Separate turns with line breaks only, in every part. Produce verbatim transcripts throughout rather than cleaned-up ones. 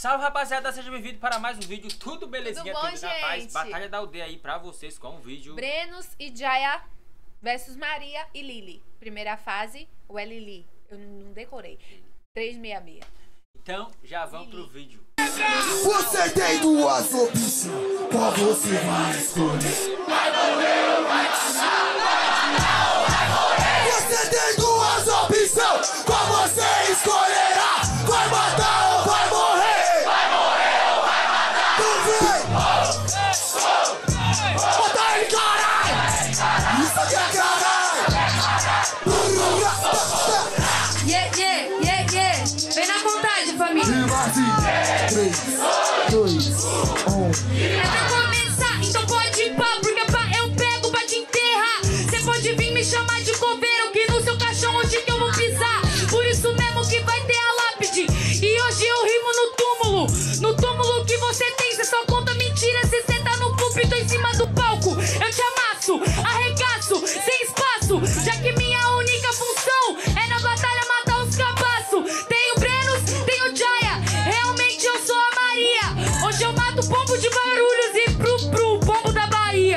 Salve, rapaziada, seja bem-vindo para mais um vídeo. Tudo belezinha,
tudo, bom,
tudo na paz. Batalha da aldeia aí pra vocês com um vídeo.
Brenos e Jaya versus Maria e Lili. Primeira fase, o é Lili. Eu não decorei. três seis seis.
Então, já vamos
Lili.
pro vídeo.
Você tem duas opções, qual você vai escolher? Vai morrer ou vai matar? Vai matar ou vai morrer? Você tem duas opções, qual você escolherá? Vai matar ou vai morrer? Vai morrer ou vai matar? Tu vem! Bota ele, caralho! Isso aqui é caralho!
Yeah, yeah, yeah, yeah. Vem na contagem, família.
três, dois, um.
É pra começar, então pode ir pá, porque pá, eu pego pra te enterrar. Cê pode vir me chamar de coveiro, que no seu caixão hoje que eu vou pisar. Por isso mesmo que vai ter a lápide. E hoje eu rimo no túmulo. No túmulo que você tem, cê só conta mentira. Cê senta no púlpito em cima do palco. Eu te amasso, arregaço, sem espaço. Já que minha única função é na batalha matar os cabaços. Tenho Brenos, tenho Jaya. Realmente eu sou a Maria. Hoje eu mato pombo de Guarulhos e pro pro pombo da Bahia.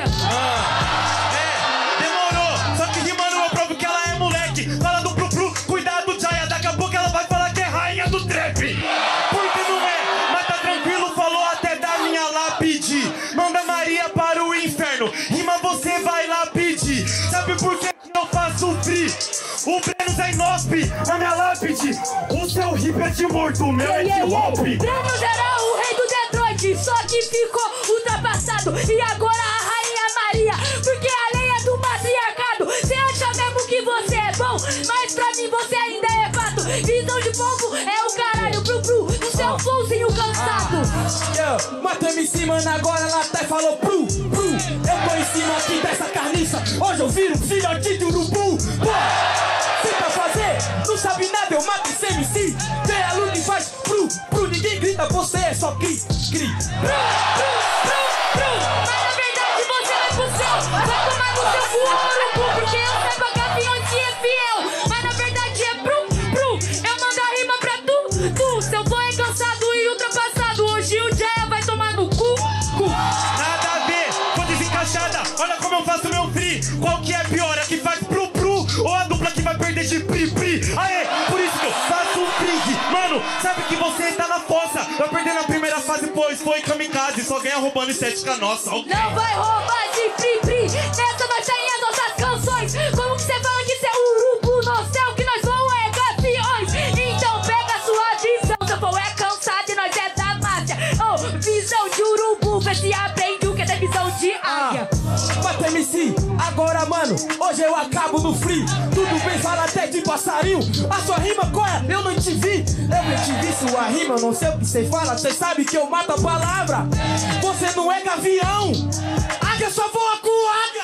Ah, é, demorou. Só que rimando eu provo que ela é moleque. Fala do pro pro, cuidado, Jaya. Daqui a pouco ela vai falar que é rainha do trap. Porque não é, mas tá tranquilo, falou até da minha lápide. Manda Maria para o inferno. Rima você vai lá pedir. Sabe por que eu faço free? O Brenos é inospe, na minha lápide. O seu hip é de morto, o meu é de golpe.
Brenos era o rei do Detroit, só que ficou ultrapassado. E agora a rainha Maria, porque a lei é do matriarcado. Você acha mesmo que você é bom, mas pra mim você ainda é fato. Visão de pombo é o caralho, bru bru, no seu flowzinho cansado.
Yeah, mata M C, mano, agora ela tá e falou pru, pru. Eu tô em cima aqui dessa carniça, hoje eu viro filhote de urubu. Pô. Tenta fazer, não sabe nada, eu mato esse M C. Vem a luta e faz pru, pru, ninguém grita, você é só cri, cri.
Pru, pru, pru, pru. Mas na verdade você vai pro céu, vai tomar no seu cu, urubu, porque eu sei pra gaviões que é fiel. Mas na verdade é pru, pru, eu mando a rima pra tu, tu. Seu flow é cansado e ultrapassado, hoje o Jaya vai tomar no cu, cu.
Nada a ver, tô desencaixada. Olha como eu faço meu free. Qual que é pior, a que faz pru pru ou a dupla que vai perder de pri pri? Aê, por isso que eu faço um free. Mano, sabe que você tá na fossa. Vai perder na primeira fase, pois foi kamikaze. Só ganha roubando estética nossa. Okay.
Não vai roubar de pri pri, nessa nós tem as nossas canções. Como que você fala que você é urubu no céu, que nós vamos é gaviões? Então pega a sua visão, seu flow é cansado e nós é da máfia. Oh, visão de urubu, vê se aprende o que é ter visão de águia.
Mata M C, agora mano, hoje eu acabo no free. Tudo bem, fala até de passarinho. A sua rima qual é? Eu não te vi. Eu não te vi sua rima, eu não sei o que você fala. Você sabe que eu mato a palavra. Você não é gavião. Águia só voa com águia.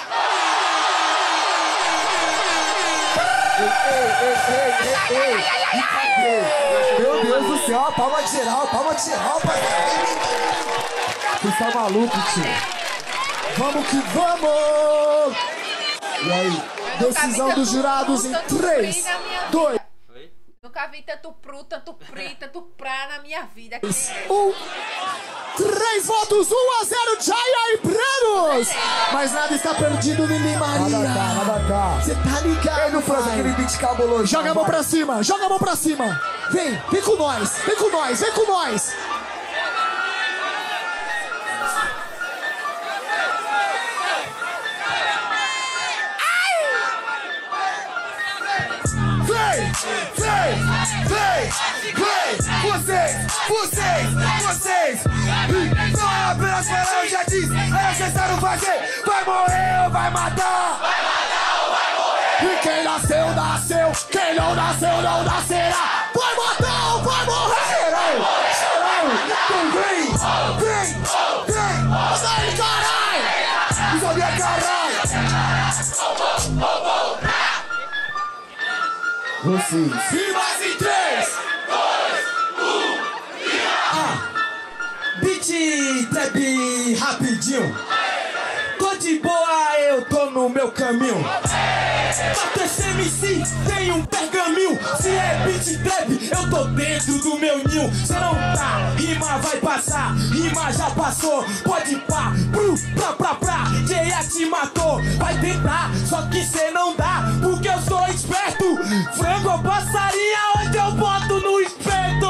Ei, ei, ei, ei, ei. Meu Deus do céu, palma de geral, palma de geral, pai. Você tá maluco, tio? Vamos que vamos! E aí, decisão dos jurados em três, dois,
Nunca vi tanto pru, tanto pri, tanto pra na minha vida.
um. três votos, um a zero, Jaya e Brenos! Mas nada está perdido, Lili Maria. Nada cá, nada cá. Você tá ligado? Ele não faz aquele beat cabuloso. Joga a mão pra cima, joga a mão pra cima. Vem, vem com nós, vem com nós, vem com nós. Vem, vem, vem, vem, vocês, vocês, vocês. Não é apenas falar, eu já disse, é necessário fazer. Vai morrer ou vai matar? Vai matar ou vai morrer? E quem nasceu, nasceu, quem não nasceu, não nascerá. Vai matar ou vai morrer? Então vem, vem, vem, manda ele, caralho. Isso aqui é caralho. Vocês. E mais em três, dois, um,
Ah, beat trap rapidinho. Tô de boa, eu tô no meu caminho. Bato esse M C, tem um pergaminho. Se é beat trap, eu tô dentro do meu ninho. Cê não tá, rima vai passar, rima já passou. Pode pá, pru, pra, pra, pra. J.A. te matou, vai tentar, só que cê não dá, porque eu sou esperto. Frango ou passarinha, onde eu boto no espeto.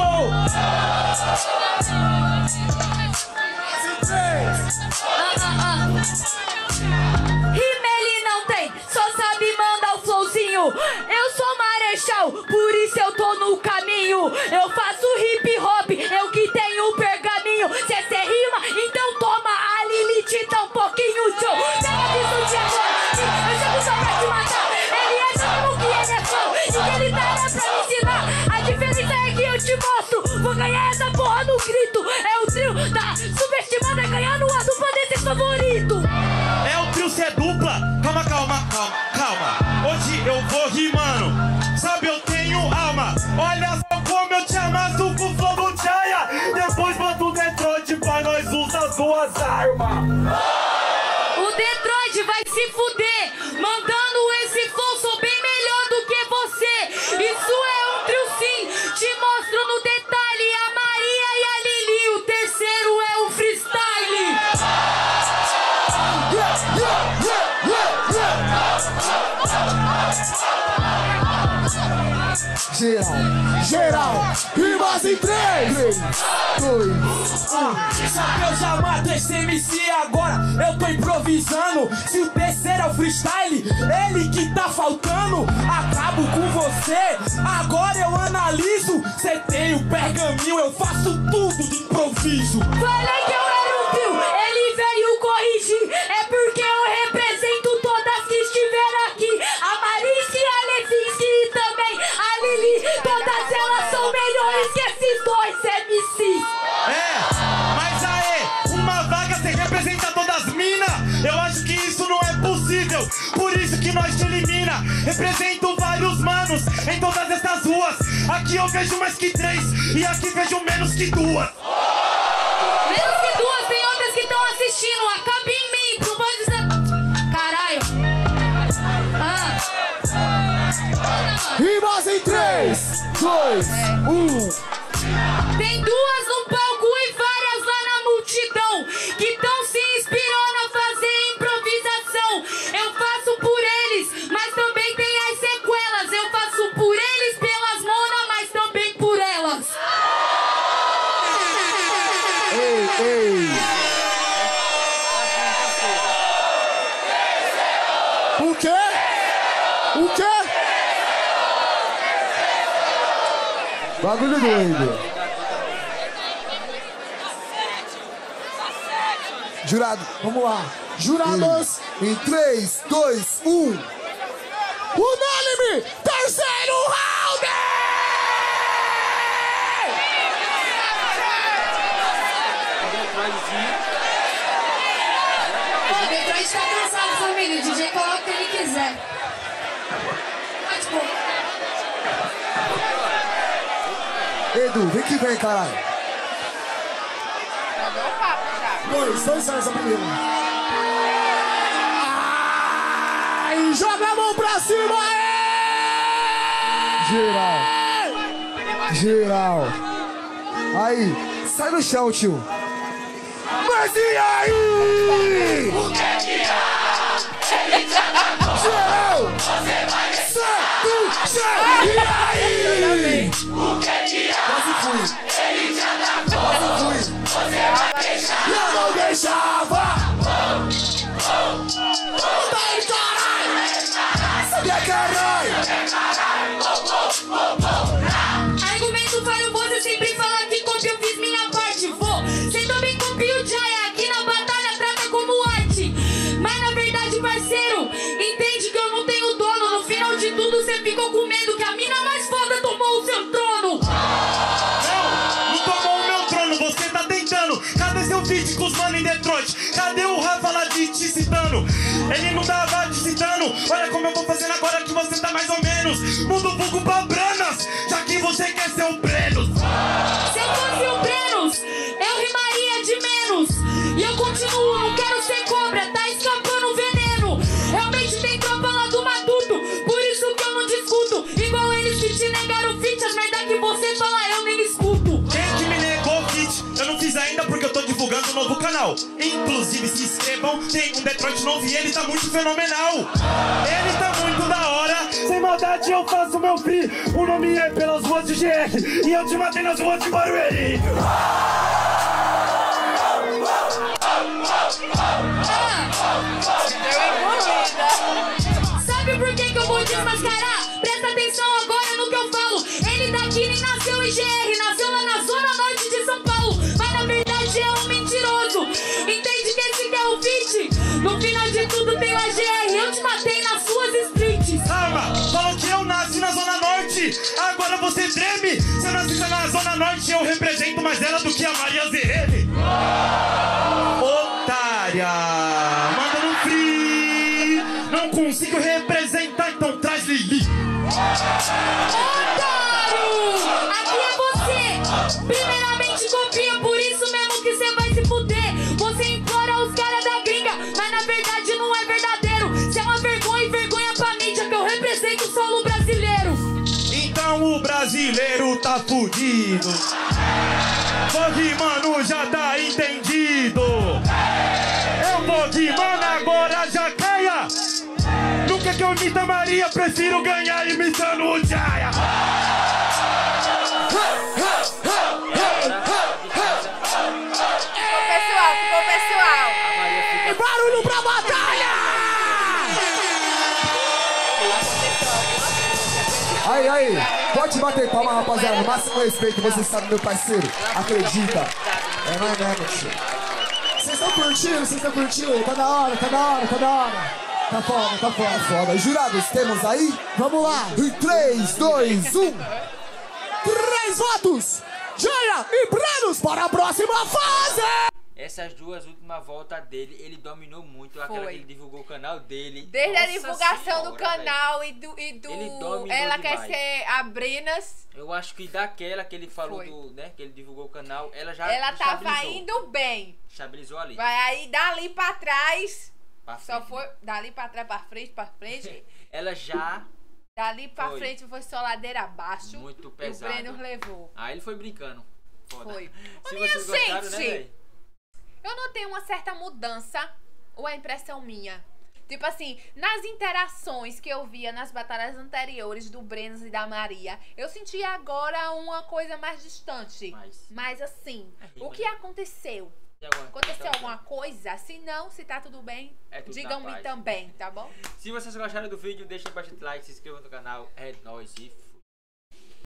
Rima ele não tem, só sabe mandar o flowzinho. Eu sou marechal, por isso eu tô no caminho. Eu faço hip hop, eu que tenho pergaminho. Se essa é rima, então toma, a Lilith dá um pouquinho. Show, pega a visão de agora, eu chego só pra te matar. Ele acha como que ele é flow, e que ele tá lá pra me ensinar. A diferença é que eu te mostro, vou ganhar essa porra no grito. É o trio da subestimada ganhando a dupla desse favorito.
É o trio, cê é dupla? Calma, calma, calma, calma. Hoje eu vou rimando, sabe, eu tenho alma. Olha só como eu te amasso com o flow do Jaya. Depois manda o Detroit pra nós usar as duas armas.
O Detroit vai se fuder, mandando esse flow, sou bem melhor do que você. Isso é um trio sim, te mostro no detalhe. A Maria e a Lili, o terceiro é o freestyle.
Yeah, yeah, yeah, yeah. Geral, geral, rimas em três, dois, um.
Só que eu já mato esse M C agora, eu tô improvisando. Se o terceiro é o freestyle, ele que tá faltando. Acabo com você, agora eu analiso. Cê tem o pergaminho, eu faço tudo de improviso.
Falei que eu era um trio, ele veio corrigir. É porque eu represento todas que estiveram aqui. A Marice, a Levinsky e também a Lili. Todas elas são melhores que esses dois M Cs.
É, mas aê, uma vaga cê representa todas as minas. Eu acho que isso não é possível, por isso que nós te elimina. Represento vários manos em todas essas ruas. Aqui eu vejo mais que três e aqui vejo menos que duas.
Menos que duas, tem outras que estão assistindo. Acaba em mim, não pode dizer. Caralho. Ah.
Rimas em três, dois, um.
Tem duas no palco e várias lá na multidão que estão se inspirando a fazer improvisação. Eu faço por eles, mas também tem as sequelas. Eu faço por eles, pelas monas, mas também por elas.
Ei, ei. O quê? O quê? Bagulho doido. Jurado, vamos lá. Jurados, em três, dois, um. Unânime, terceiro round!
O Detroit tá cansado, família. O D J coloca o que ele quiser. Pode pôr.
Edu, vem que vem, caralho. Dois, dois anos a primeira. Ai, joga a mão pra cima, aí! Geral. Geral. Aí, sai do chão, tio. Mas e aí? O que é que há? Geral. Sai do chão. E aí? O que é que há? Quase fui. Ele já tá quase fui. Eu não deixava. Vai, caralho. Sabia, caralho.
Argumento para o você sempre fala que copia, eu fiz minha parte. Vou, você também copia o Jaya. Aqui na batalha trata como arte. Mas na verdade, parceiro, entende que eu não tenho dono. No final de tudo, você ficou com medo que a mina mais foda tomou o seu trono.
Não, não tomou o meu trono, você tá tentando. Cadê seu vídeo com os mano em Detroit? Cadê o Rafa lá de te citando? Ele não tava te citando. Olha como eu vou fazendo agora que você tá mais ou menos. Muda o vulgo pra Branas, já que você quer ser o Brenos.
Se eu fosse o Brenos, eu rimaria de menos. E eu continuo, não quero ser cobra, tá escapando veneno. Realmente tem tropa lá do Matuto, por
fenomenal. Inclusive, se inscrevam, tem um Detroit novo e ele tá muito fenomenal. Ele tá muito da hora. Sem maldade eu faço meu free. O nome é Pelas Ruas de G R e eu te matei nas ruas de Barueri.
Sabe por que que eu vou desmascarar? Presta atenção agora no que eu falo. Ele daqui nem nasceu em G R, nasceu lá na zona norte de São Paulo. Mas na verdade é um mentiroso. Entende que esse que é o feat? No final de tudo tem o A G R. Eu te matei nas suas streets.
Calma, falou que eu nasci na zona norte. Agora você treme. Se eu nasci na zona norte, eu represento mais ela do que a Maria Zerene. Otária, manda no free. Não consigo representar, então traz Lili.
Otário! Aqui é você! Primeiramente copia, por isso mesmo que você vai se fuder. Você implora os caras da gringa, mas na verdade não é verdadeiro. Você é uma vergonha e vergonha pra mídia, que eu represento o solo brasileiro.
Então o brasileiro tá fudido. Fog, mano, já tá entendido. Eu vou de mano, agora já caia. Nunca que eu imito a Maria, prefiro ganhar imitando o Jaya.
Ficou pessoal, ficou pessoal.
E barulho pra batalha!
Aí, aí, pode bater palma, rapaziada. Máximo respeito, vocês sabem, meu parceiro. Acredita. É nóis mesmo, tio.
Vocês estão curtindo? Vocês estão curtindo? Tá da hora, tá da hora, tá da hora. Tá foda, tá foda.
Foda. Jurados, temos aí?
Vamos lá.
Em três, dois, um.
Três votos. Jaya e Brenos para a próxima fase.
Essas duas últimas voltas dele, ele dominou muito.
Foi.
Aquela que ele divulgou o canal dele.
Desde a
Nossa
divulgação
senhora,
do canal e do, e do...
Ele dominou
Ela quer
demais.
ser a Brenas.
Eu acho que daquela que ele falou
Foi.
do, né, que ele divulgou o canal, ela já
Ela tava
estabilizou.
indo bem.
Estabilizou ali.
Vai aí dali pra trás.
Pra
Só
frente.
foi dali pra trás, pra frente, pra frente.
Ela já...
Dali pra
Foi.
frente foi só ladeira abaixo.
Muito
E o
pesado.
Brenos levou.
Aí ele foi brincando. Foda.
Foi.
Se
Ô,
vocês
minha
gostaram, né,
gente,
velho?
eu notei uma certa mudança, ou é impressão minha? Tipo assim, nas interações que eu via nas batalhas anteriores do Brenos e da Maria, eu sentia agora uma coisa mais distante.
Mais.
Mas assim,
É rima,
o que
né?
aconteceu?
Tem alguma-
Aconteceu
então,
alguma coisa? Se não, se tá tudo bem,
É tudo na
digam-me
paz.
também, tá bom?
Se vocês gostaram do vídeo, deixem bastante like, se inscrevam no canal. É nóis e